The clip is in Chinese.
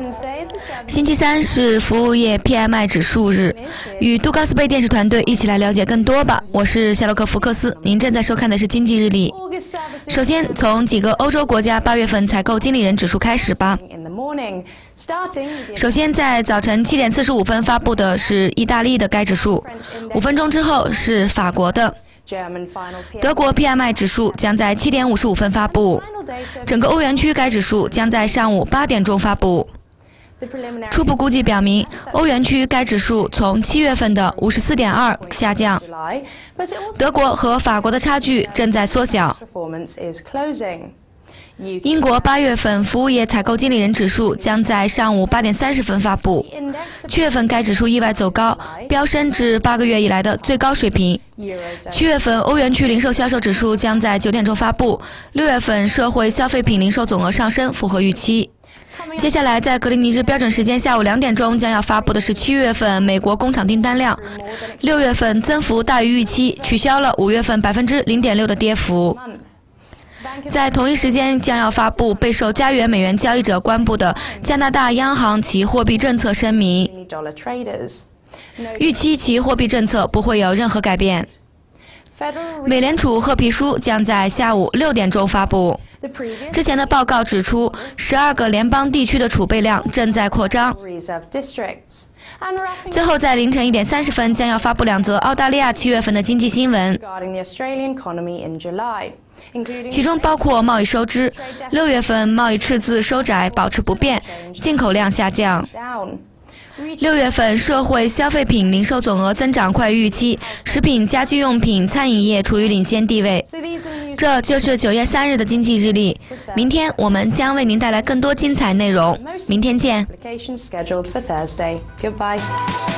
星期三是服务业 PMI 指数日，与杜高斯贝电视团队一起来了解更多吧。我是夏洛克·福克斯，您正在收看的是经济日历。首先，从几个欧洲国家8月份采购经理人指数开始吧。首先，在早晨7点45分发布的是意大利的该指数，5分钟之后是法国的。德国 PMI 指数将在7点55分发布，整个欧元区该指数将在上午8点钟发布。初步估计表明，欧元区该指数从7月份的54.2下降，德国和法国的差距正在缩小。英国8月份服务业采购经理人指数将在上午8点30分发布，7月份该指数意外走高，飙升至8个月以来的最高水平。7月份欧元区零售销售指数将在9点钟发布，6月份社会消费品零售总额上升符合预期。接下来，在格林尼治标准时间下午2点钟将要发布的是7月份美国工厂订单量，6月份增幅大于预期，取消了5月份0.6%的跌幅。在同一时间将要发布备受加元美元交易者关注的加拿大央行其货币政策声明，预期其货币政策不会有任何改变。美联储褐皮书将在下午6点钟发布。之前的报告指出，12个联邦地区的储备量正在扩张。最后，在凌晨1点30分将要发布2则澳大利亚7月份的经济新闻，其中包括贸易收支，6月份贸易赤字收窄保持不变，进口量下降。6月份社会消费品零售总额增长快于预期，食品、家居用品、餐饮业处于领先地位。这就是9月3日的经济日历。明天我们将为您带来更多精彩内容。明天见。